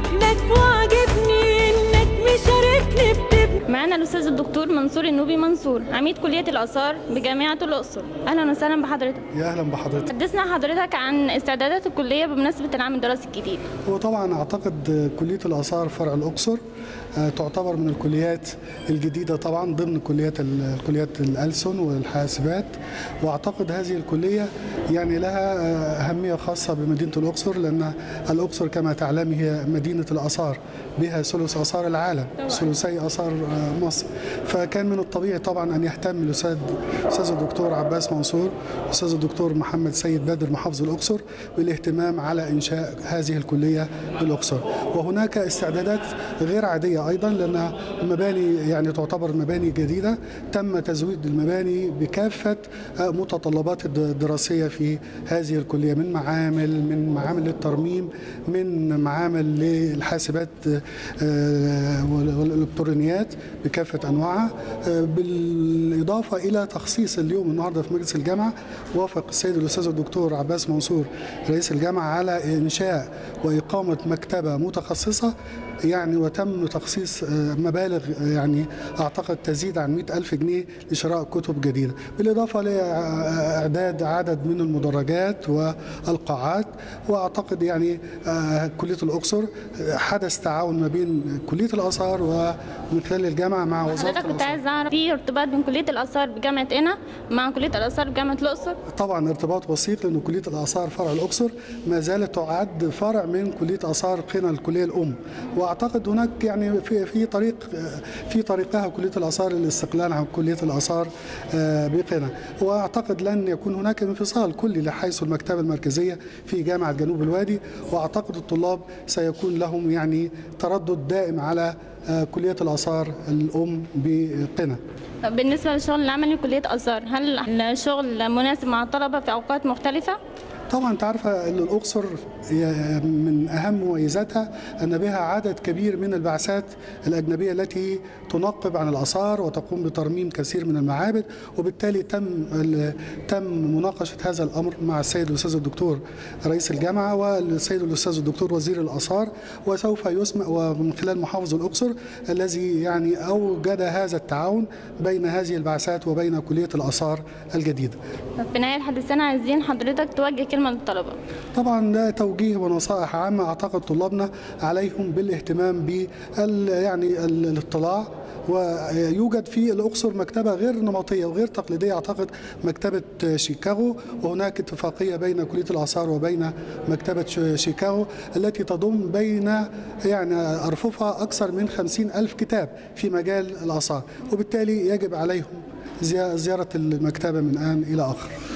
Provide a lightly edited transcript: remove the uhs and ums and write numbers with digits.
لك وعجبني انك مشاركني بتبني. معانا الاستاذ الدكتور منصور النوبي منصور، عميد كليه الاثار بجامعه الاقصر. اهلا وسهلا بحضرتك. يا اهلا بحضرتك. حدثنا حضرتك عن استعدادات الكليه بمناسبه العام الدراسي الجديد. هو طبعا اعتقد كليه الاثار فرع الاقصر تعتبر من الكليات الجديده طبعا ضمن كليات الألسن والحاسبات، واعتقد هذه الكليه يعني لها اهميه خاصه بمدينه الاقصر، لان الاقصر كما تعلمي هي مدينه الاثار، بها ثلث اثار العالم، ثلثي اثار مصر، فكان من الطبيعي طبعا ان يهتم الاستاذ الدكتور عباس منصور والاستاذ الدكتور محمد سيد بدر محافظ الاقصر بالاهتمام على انشاء هذه الكليه بالاقصر. وهناك استعدادات غير عاديه ايضا، لانها مباني يعني تعتبر مباني جديده، تم تزويد المباني بكافه متطلبات الدراسيه في هذه الكليه، من معامل للترميم، من معامل للحاسبات والالكترونيات بكافه انواعها، بالاضافه الى تخصيص اليوم النهارده في مجلس الجامعه وافق السيد الاستاذ الدكتور عباس منصور رئيس الجامعه على انشاء واقامه مكتبه متخصصه يعني، وتم تخصيص مبالغ يعني اعتقد تزيد عن 100,000 جنيه لشراء كتب جديده، بالاضافه لاعداد عدد من المدرجات والقاعات. واعتقد يعني كليه الاقصر حدث تعاون ما بين كليه الاثار ومن خلال الجامعه مع وزاره حضرتك كنت عايز اعرف في ارتباط بين كليه الاثار بجامعه قنا مع كليه الاثار بجامعه الاقصر؟ طبعا ارتباط وثيق، لان كليه الاثار فرع الاقصر ما زالت تعد فرع من كليه اثار قنا الكليه الام، واعتقد هناك يعني في طريقها كليه الاثار للاستقلال عن كليه الاثار بقنا، واعتقد لن يكون هناك انفصال كلي لحيث المكتبه المركزيه في جامعه جنوب الوادي، واعتقد الطلاب سيكون لهم يعني تردد دائم على كليه الاثار الام بقنا. بالنسبه للشغل العملي كليه اثار، هل الشغل مناسب مع الطلبه في اوقات مختلفه؟ طبعا انت عارفه ان الاقصر من اهم مميزاتها ان بها عدد كبير من البعثات الاجنبيه التي تنقب عن الاثار وتقوم بترميم كثير من المعابد، وبالتالي تم مناقشه هذا الامر مع السيد الاستاذ الدكتور رئيس الجامعه والسيد الاستاذ الدكتور وزير الاثار، وسوف يسمع ومن خلال محافظ الاقصر الذي يعني اوجد هذا التعاون بين هذه البعثات وبين كليه الاثار الجديده. في نهايه حديثنا عايزين حضرتك توجه كلمه للطلبه. طبعا ده توجيه ونصائح عامه اعتقد طلابنا عليهم بالاهتمام يعني الاطلاع، ويوجد في الأقصر مكتبة غير نمطية وغير تقليدية، أعتقد مكتبة شيكاغو، وهناك اتفاقية بين كلية الآثار وبين مكتبة شيكاغو التي تضم بين يعني أرففها أكثر من 50,000 كتاب في مجال الآثار، وبالتالي يجب عليهم زيارة المكتبة من آن إلى آخر.